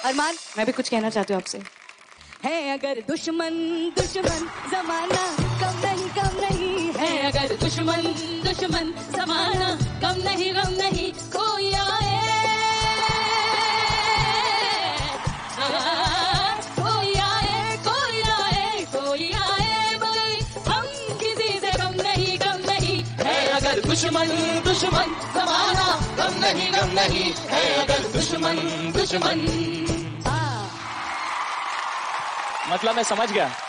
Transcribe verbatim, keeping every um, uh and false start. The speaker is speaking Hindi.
अरमान, मैं भी कुछ कहना चाहती हूँ आपसे। है अगर दुश्मन दुश्मन जमाना कम नहीं कम नहीं है, अगर दुश्मन दुश्मन जमाना कम नहीं कम नहीं, कोई आए कोई आए कोई आए कोई आए बोले हम किसी से कम नहीं कम नहीं है, अगर दुश्मन दुश्मन जमाना कम नहीं कम नहीं है, अगर दुश्मन दुश्मन। मतलब मैं समझ गया।